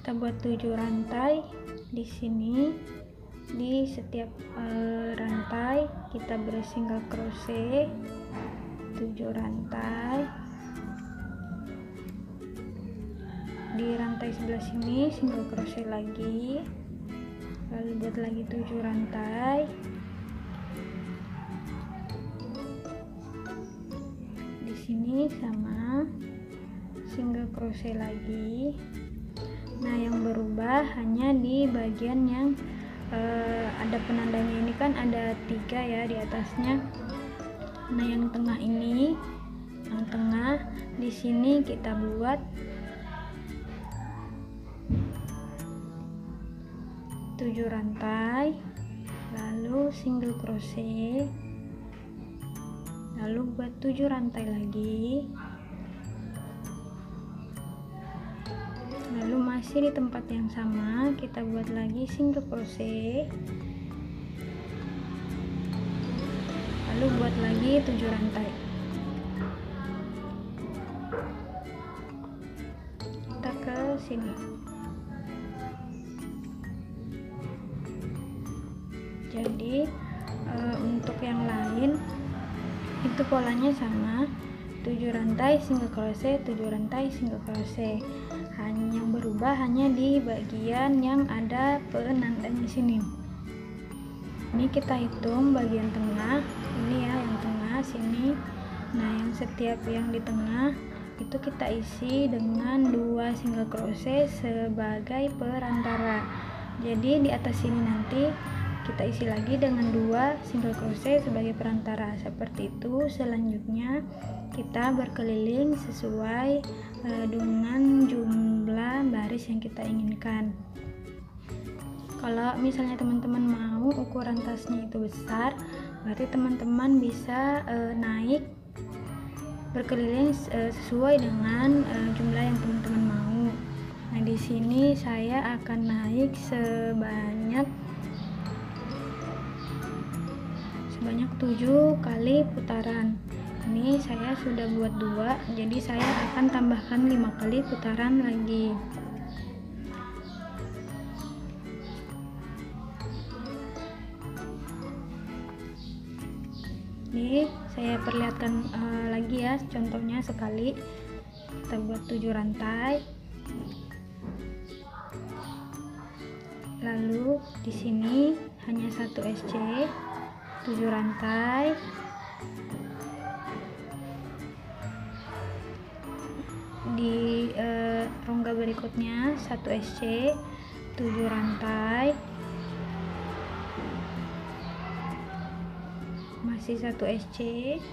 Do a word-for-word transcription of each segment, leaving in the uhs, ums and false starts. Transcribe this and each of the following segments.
kita buat tujuh rantai di sini. Di setiap uh, rantai kita beri single crochet tujuh rantai. Di rantai sebelah sini single crochet lagi, lalu buat lagi tujuh rantai. Di sini sama single crochet lagi. Nah, yang berubah hanya di bagian yang Uh, ada penandanya ini kan ada tiga ya di atasnya. Nah, yang tengah ini, yang tengah di sini kita buat tujuh rantai, lalu single crochet, lalu buat tujuh rantai lagi. Lalu masih di tempat yang sama kita buat lagi single crochet, lalu buat lagi tujuh rantai. Kita ke sini. Jadi e, untuk yang lain itu polanya sama, tujuh rantai single crochet, tujuh rantai single crochet. Hanya yang berubah hanya di bagian yang ada penandanya sini. Ini kita hitung bagian tengah, ini ya yang tengah sini. Nah, yang setiap yang di tengah itu kita isi dengan dua single crochet sebagai perantara. Jadi di atas sini nanti kita isi lagi dengan dua single crochet sebagai perantara. Seperti itu. Selanjutnya kita berkeliling sesuai uh, dengan jumlah baris yang kita inginkan. Kalau misalnya teman-teman mau ukuran tasnya itu besar, berarti teman-teman bisa uh, naik berkeliling uh, sesuai dengan uh, jumlah yang teman-teman mau. Nah, di sini saya akan naik sebanyak sebanyak tujuh kali putaran. Ini saya sudah buat dua, jadi saya akan tambahkan lima kali putaran lagi. Ini saya perlihatkan uh, lagi ya, contohnya sekali. Kita buat tujuh rantai. Lalu di sini hanya satu S C, tujuh rantai. Di eh, rongga berikutnya satu S C, tujuh rantai. Masih satu S C.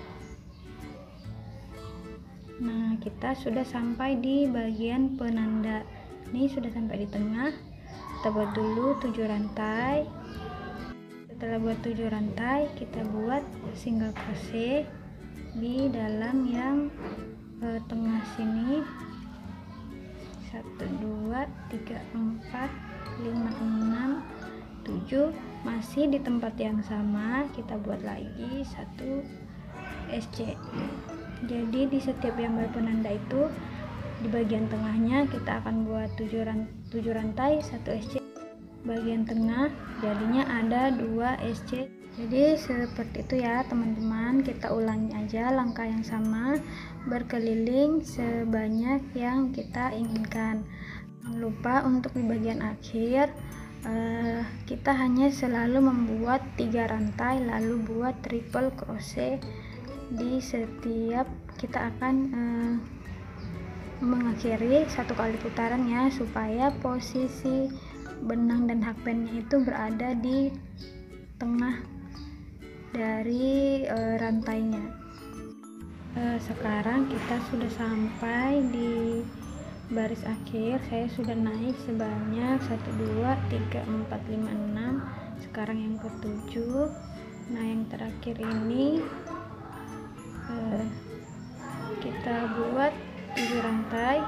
Nah, kita sudah sampai di bagian penanda. Ini sudah sampai di tengah. Kita buat dulu tujuh rantai. Setelah buat tujuh rantai, kita buat single crochet di dalam yang eh, tengah sini. Satu, dua, tiga, empat, lima, enam, tujuh. Masih di tempat yang sama, kita buat lagi satu S C. Jadi di setiap yang berpenanda itu di bagian tengahnya kita akan buat tujuh rantai, satu S C. Bagian tengah jadinya ada dua S C. Jadi seperti itu ya teman-teman. Kita ulangi aja langkah yang sama, berkeliling sebanyak yang kita inginkan. Jangan lupa untuk di bagian akhir eh, kita hanya selalu membuat tiga rantai, lalu buat triple crochet di setiap kita akan eh, mengakhiri satu kali putaran ya, supaya posisi benang dan hakpennya itu berada di tengah dari e, rantainya. E, sekarang kita sudah sampai di baris akhir. Saya sudah naik sebanyak satu, dua, tiga, empat, lima, enam. Sekarang yang ketujuh. Nah, yang terakhir ini e, kita buat tujuh rantai.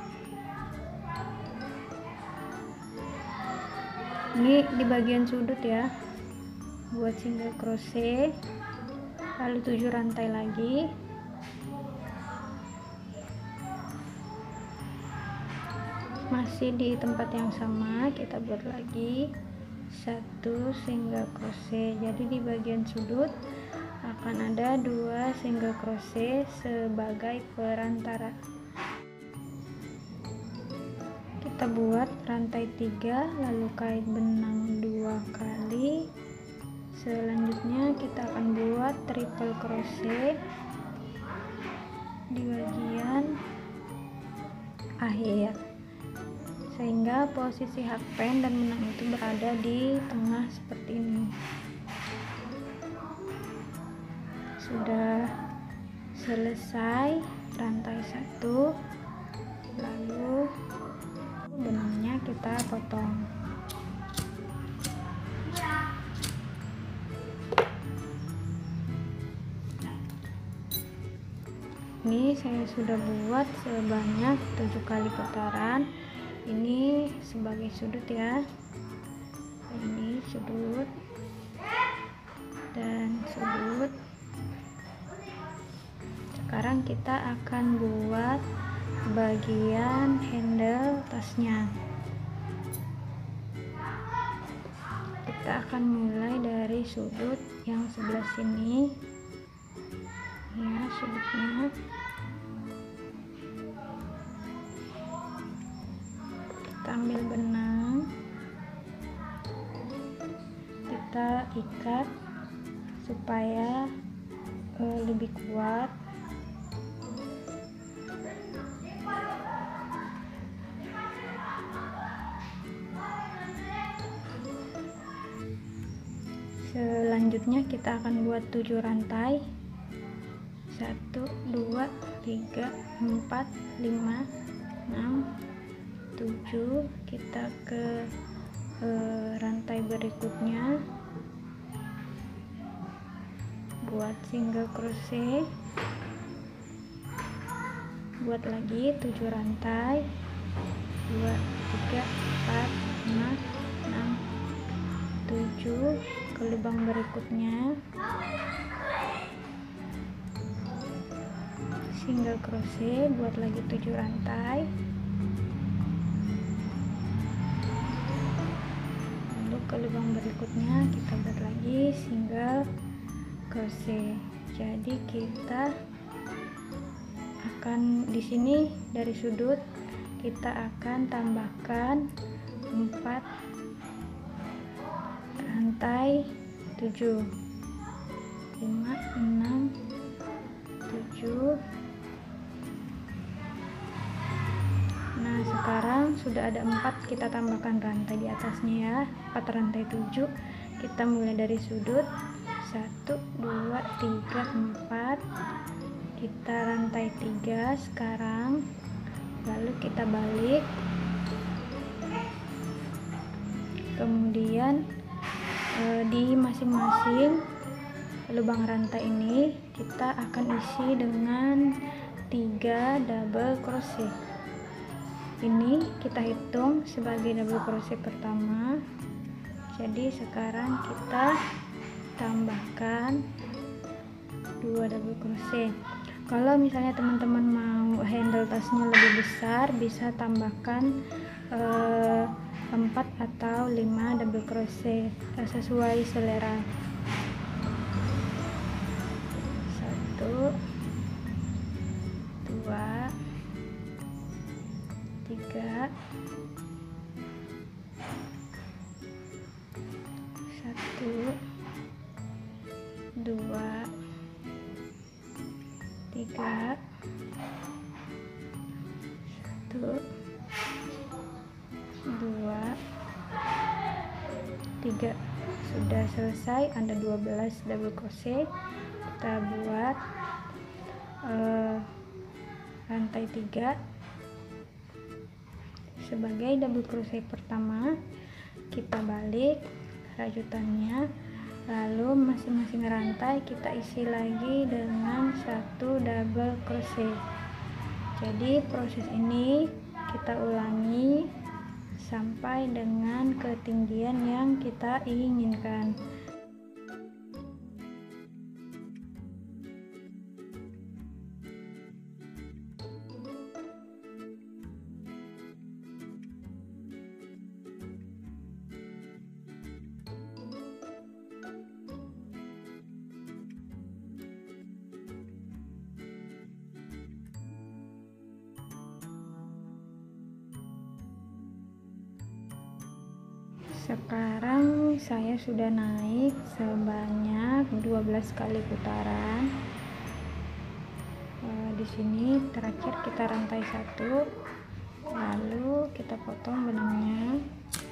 Ini di bagian sudut ya, buat single crochet, lalu tujuh rantai lagi. masih di tempat yang sama kita buat lagi satu single crochet. Jadi di bagian sudut akan ada dua single crochet sebagai perantara. Kita buat rantai tiga, lalu kait benang dua kali. Selanjutnya kita akan buat triple crochet di bagian akhir, sehingga posisi hakpen dan benang itu berada di tengah seperti ini. Sudah selesai rantai satu, lalu benangnya kita potong. Ini saya sudah buat sebanyak tujuh kali putaran. Ini sebagai sudut ya, ini sudut dan sudut. Sekarang kita akan buat bagian handle tasnya. Kita akan mulai dari sudut yang sebelah sini ya, sudutnya kita ambil benang, kita ikat supaya uh, lebih kuat. Selanjutnya kita akan buat tujuh rantai, satu, dua, tiga, empat, lima, enam, tujuh. Kita ke eh, rantai berikutnya, buat single crochet, buat lagi tujuh rantai, dua, tiga, empat, lima, enam, tujuh. Ke lubang berikutnya single crochet, buat lagi tujuh rantai, lalu ke lubang berikutnya kita buat lagi single crochet. Jadi kita akan di sini dari sudut kita akan tambahkan empat rantai tujuh, lima, enam, tujuh. Nah sekarang sudah ada empat, kita tambahkan rantai di atasnya ya, empat rantai tujuh. Kita mulai dari sudut satu, dua, tiga, empat, kita rantai tiga sekarang, lalu kita balik, kemudian eh, di masing-masing lubang rantai ini kita akan isi dengan tiga double crochet. Ini kita hitung sebagai double crochet pertama. Jadi sekarang kita tambahkan dua double crochet. Kalau misalnya teman-teman mau handle tasnya lebih besar, bisa tambahkan eh, empat atau lima double crochet sesuai selera. Satu, dua, tiga, satu, dua, tiga, satu, dua, tiga. Sudah selesai, ada dua belas double crochet. Kita buat uh, rantai tiga sebagai double crochet pertama. Kita balik rajutannya, lalu masing-masing rantai kita isi lagi dengan satu double crochet. Jadi proses ini kita ulangi sampai dengan ketinggian yang kita inginkan. Sekarang saya sudah naik sebanyak dua belas kali putaran. E, di sini terakhir kita rantai satu, lalu kita potong benangnya.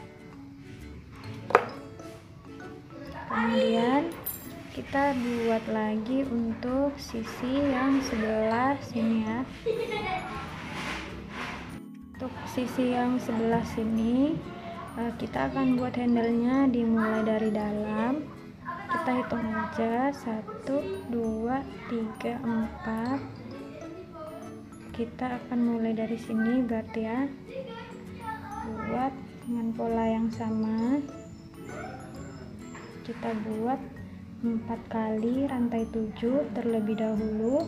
Kemudian kita buat lagi untuk sisi yang sebelah sini ya. Untuk sisi yang sebelah sini kita akan buat handle-nya dimulai dari dalam. Kita hitung aja satu, dua, tiga, empat. Kita akan mulai dari sini berarti ya. Buat dengan pola yang sama. Kita buat empat kali rantai tujuh terlebih dahulu.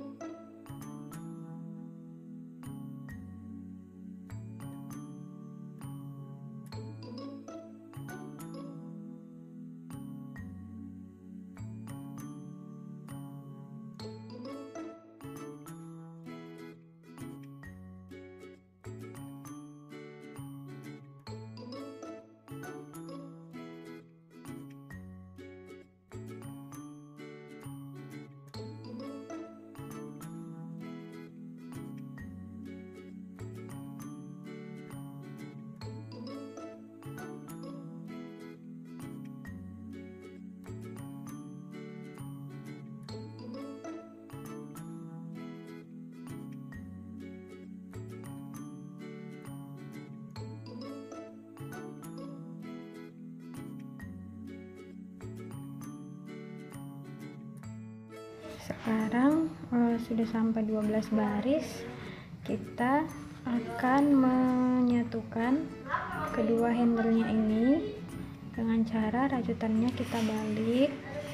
Sekarang uh, sudah sampai dua belas baris. Kita akan menyatukan kedua handle-nya ini dengan cara rajutannya kita balik.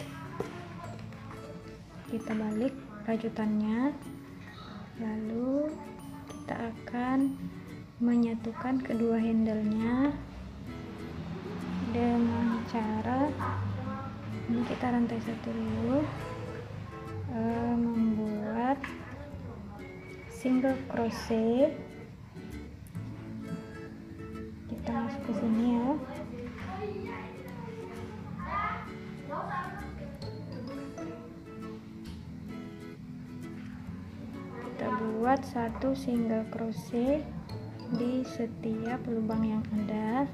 Kita balik rajutannya. Lalu kita akan menyatukan kedua handle-nya dengan cara ini, kita rantai satu dulu. Uh, membuat single crochet. Kita masuk ke sini ya. Kita buat satu single crochet di setiap lubang yang ada.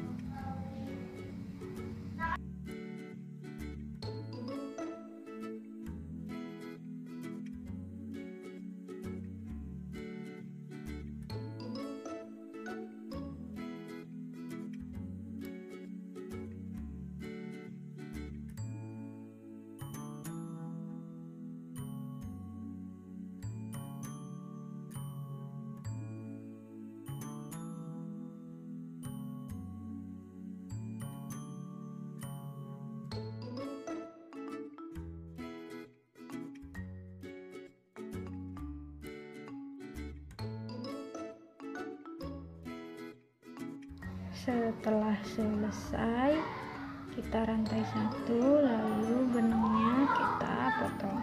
Setelah selesai, kita rantai satu, lalu benangnya kita potong.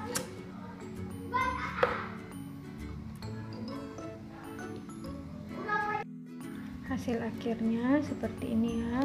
Hasil akhirnya seperti ini ya.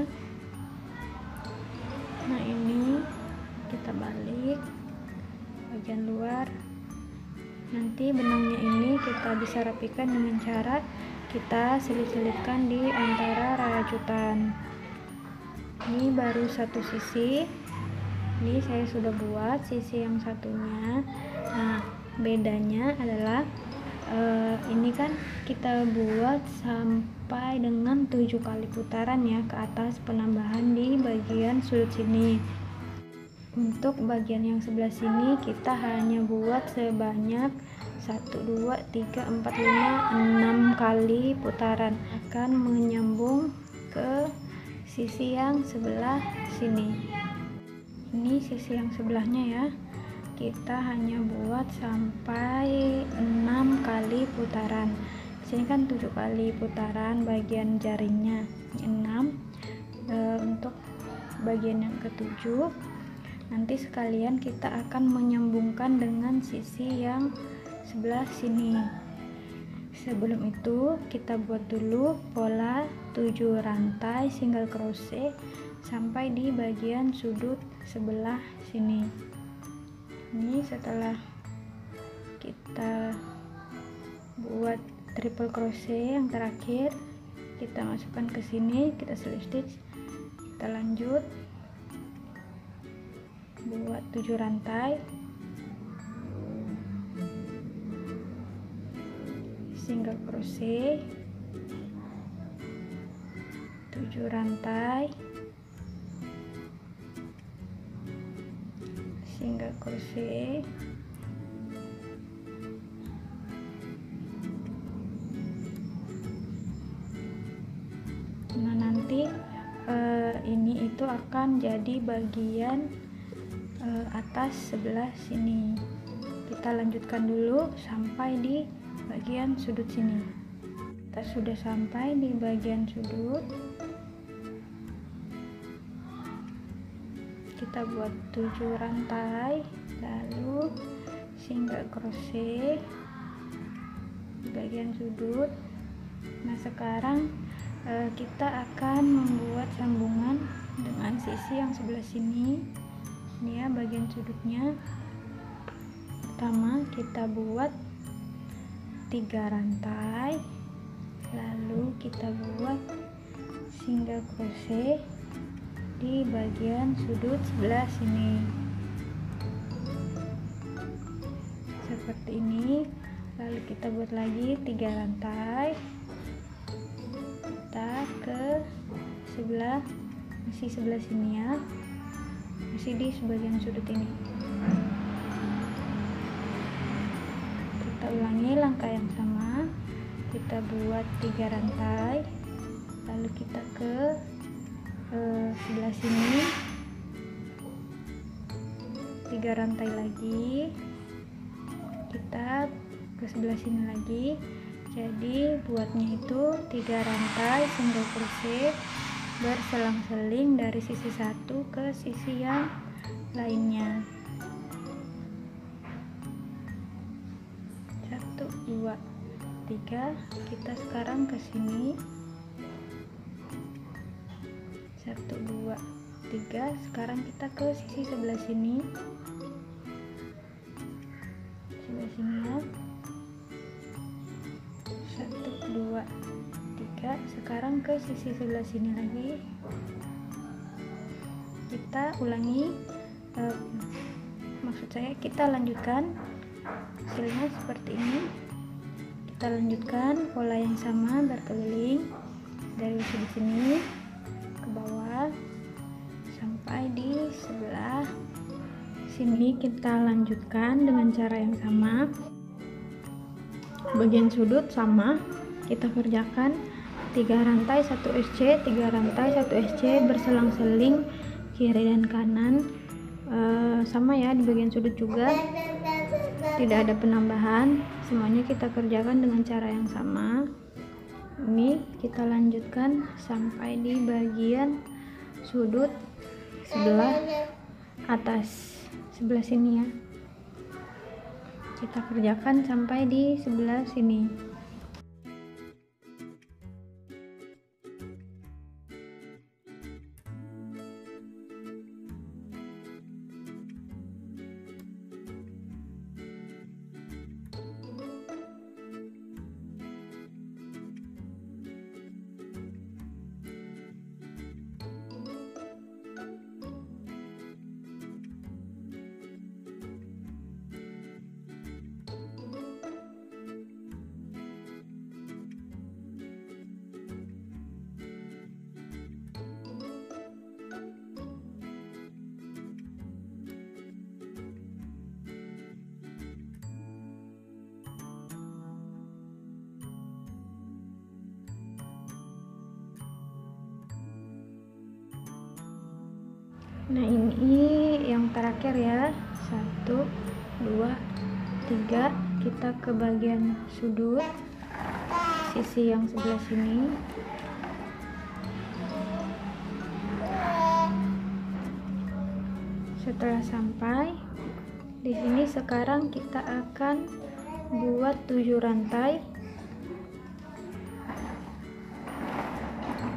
Nah, ini kita balik bagian luar. Nanti benangnya ini kita bisa rapikan dengan cara kita selit-selitkan di antara rajutan. Ini baru satu sisi. Ini saya sudah buat sisi yang satunya. Nah, bedanya adalah uh, ini kan kita buat sampai dengan tujuh kali putaran ya ke atas, penambahan di bagian sudut sini. Untuk bagian yang sebelah sini kita hanya buat sebanyak satu, dua, tiga, empat, lima, enam kali putaran, akan menyambung ke sisi yang sebelah sini. Ini sisi yang sebelahnya ya. Kita hanya buat sampai enam kali putaran. Di sini kan tujuh kali putaran bagian jaringnya. enam. E, untuk bagian yang ketujuh nanti sekalian kita akan menyambungkan dengan sisi yang sebelah sini. Sebelum itu kita buat dulu pola tujuh rantai single crochet sampai di bagian sudut sebelah sini. Ini setelah kita buat triple crochet yang terakhir, kita masukkan ke sini, kita slip stitch, kita lanjut buat tujuh rantai single crochet, tujuh rantai single crochet, nah nanti uh, ini itu akan jadi bagian uh, atas sebelah sini. Kita lanjutkan dulu sampai di bagian sudut sini. Kita sudah sampai di bagian sudut, kita buat tujuh rantai, lalu single crochet di bagian sudut. Nah sekarang eh, kita akan membuat sambungan dengan sisi yang sebelah sini. Ini ya bagian sudutnya. Pertama kita buat tiga rantai, lalu kita buat single crochet di bagian sudut sebelah sini seperti ini. Lalu kita buat lagi tiga rantai, kita ke sebelah, masih sebelah sini ya, masih di sebagian sudut ini. Kita ulangi langkah yang sama, kita buat tiga rantai, lalu kita ke eh, sebelah sini, tiga rantai lagi, kita ke sebelah sini lagi. Jadi buatnya itu tiga rantai single crochet berselang-seling dari sisi satu ke sisi yang lainnya. Satu, dua, tiga. Kita sekarang ke sini. Satu, dua, tiga. Sekarang kita ke sisi sebelah sini. Sebelah sini ya. Satu, dua, tiga. Sekarang ke sisi sebelah sini lagi. Kita ulangi. Eh, maksud saya kita lanjutkan. Hasilnya seperti ini. Kita lanjutkan pola yang sama berkeliling dari sudut sini ke bawah sampai di sebelah sini. Kita lanjutkan dengan cara yang sama. Bagian sudut sama, kita kerjakan tiga rantai satu S C, tiga rantai satu S C berselang-seling kiri dan kanan. E, sama ya di bagian sudut juga. Tidak ada penambahan, semuanya kita kerjakan dengan cara yang sama. Ini kita lanjutkan sampai di bagian sudut sebelah atas, sebelah sini ya. Kita kerjakan sampai di sebelah sini. Nah ini yang terakhir ya, satu, dua, tiga. Kita ke bagian sudut sisi yang sebelah sini. Setelah sampai di sini, sekarang kita akan buat tujuh rantai.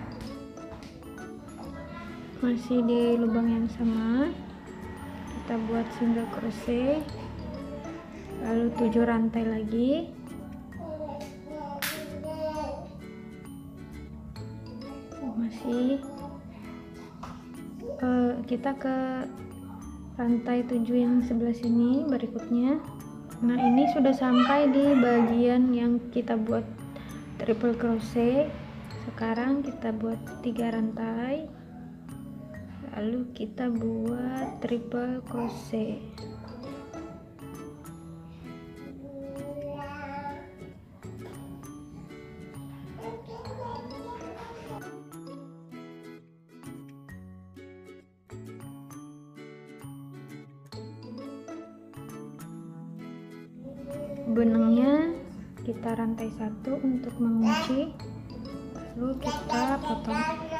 Masih di lubang yang sama, kita buat single crochet, lalu tujuh rantai lagi. Masih uh, kita ke rantai tujuh yang sebelah sini berikutnya. Nah, ini sudah sampai di bagian yang kita buat triple crochet. Sekarang kita buat tiga rantai, lalu kita buat triple crochet. Benangnya kita rantai satu untuk mengunci, lalu kita potong.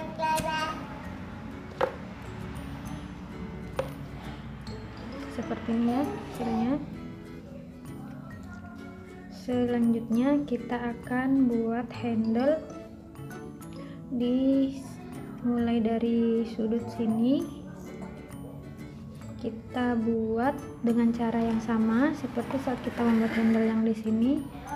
Seperti ini ya hasilnya. Selanjutnya kita akan buat handle di mulai dari sudut sini. Kita buat dengan cara yang sama seperti saat kita membuat handle yang di sini.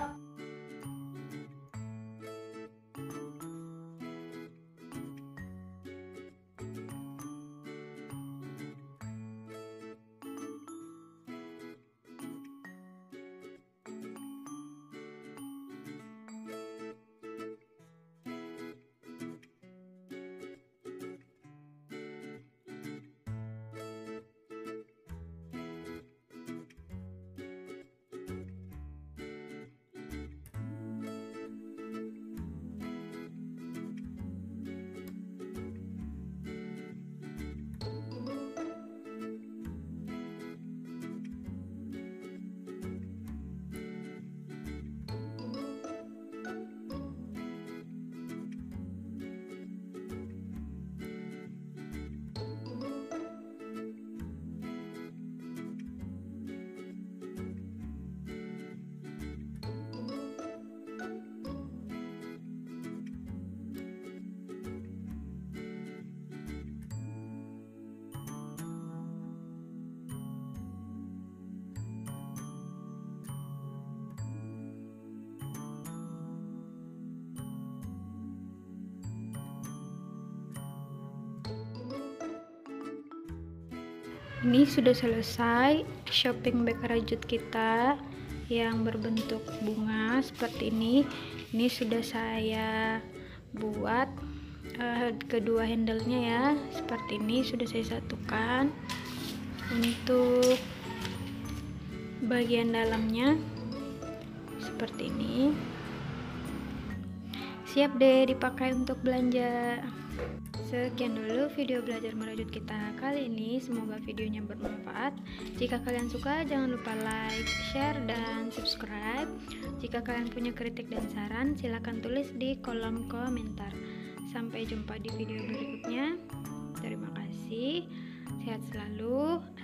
Ini sudah selesai shopping bag rajut kita yang berbentuk bunga seperti ini. Ini sudah saya buat uh, kedua handle-nya ya, seperti ini sudah saya satukan. Untuk bagian dalamnya seperti ini, siap deh dipakai untuk belanja. Sekian dulu video belajar merajut kita kali ini, semoga videonya bermanfaat. Jika kalian suka, jangan lupa like, share, dan subscribe. Jika kalian punya kritik dan saran, silahkan tulis di kolom komentar. Sampai jumpa di video berikutnya. Terima kasih, sehat selalu.